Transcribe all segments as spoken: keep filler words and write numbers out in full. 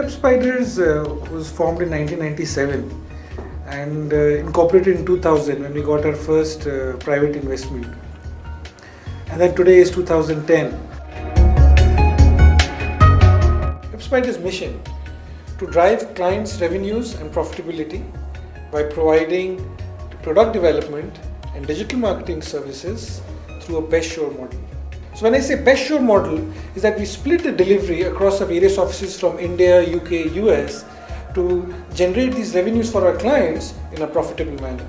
WebSpiders uh, was formed in nineteen ninety-seven and uh, incorporated in two thousand when we got our first uh, private investment. And then today is two thousand ten. WebSpiders' mission to drive clients' revenues and profitability by providing product development and digital marketing services through a best shore model. So when I say best shore model, is that we split the delivery across the various offices from India, U K, U S to generate these revenues for our clients in a profitable manner.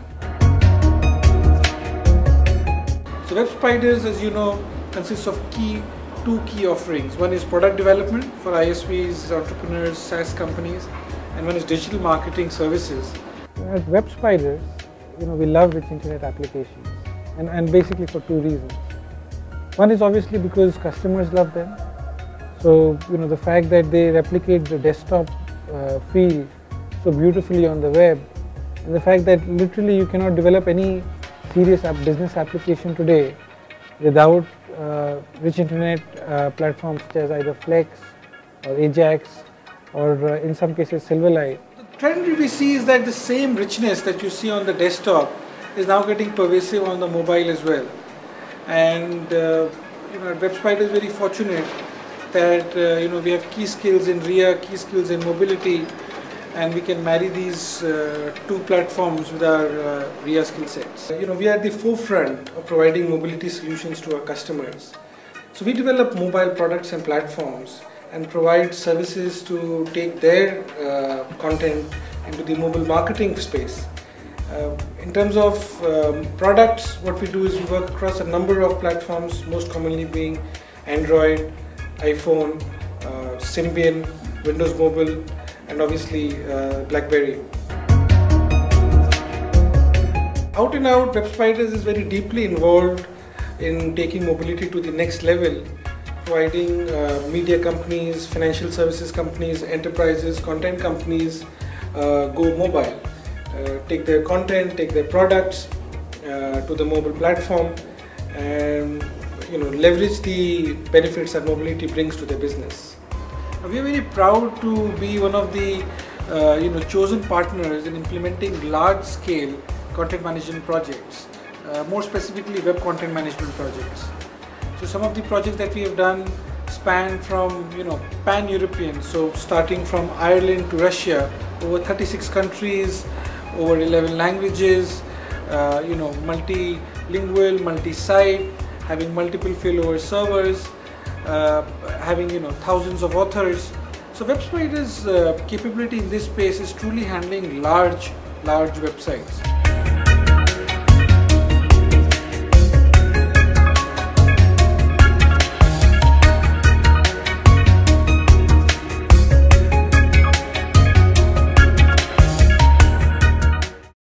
So WebSpiders, as you know, consists of key two key offerings. One is product development for I S Vs, entrepreneurs, SaaS companies, and one is digital marketing services. At WebSpiders, you know, we love rich internet applications, and, and basically for two reasons. One is obviously because customers love them. So, you know, the fact that they replicate the desktop uh, feel so beautifully on the web, and the fact that literally you cannot develop any serious app business application today without uh, rich internet uh, platforms such as either Flex or Ajax or uh, in some cases Silverlight. The trend we see is that the same richness that you see on the desktop is now getting pervasive on the mobile as well. And uh, you know, WebSpiders is very fortunate that uh, you know, we have key skills in R I A, key skills in mobility, and we can marry these uh, two platforms with our uh, R I A skill sets. You know, we are at the forefront of providing mobility solutions to our customers. So we develop mobile products and platforms and provide services to take their uh, content into the mobile marketing space. Uh, in terms of um, products, what we do is we work across a number of platforms, most commonly being Android, iPhone, uh, Symbian, Windows Mobile, and obviously uh, BlackBerry. Out and out, WebSpiders is very deeply involved in taking mobility to the next level, providing uh, media companies, financial services companies, enterprises, content companies uh, go mobile. Uh, take their content, take their products uh, to the mobile platform, and you know, leverage the benefits that mobility brings to their business. We are very proud to be one of the uh, you know, chosen partners in implementing large-scale content management projects, uh, more specifically web content management projects. So some of the projects that we have done span from you know pan-European, so starting from Ireland to Russia, over thirty-six countries, over eleven languages, uh, you know, multilingual, multi-site, having multiple failover servers, uh, having you know thousands of authors. So WebSpiders' uh, capability in this space is truly handling large, large websites.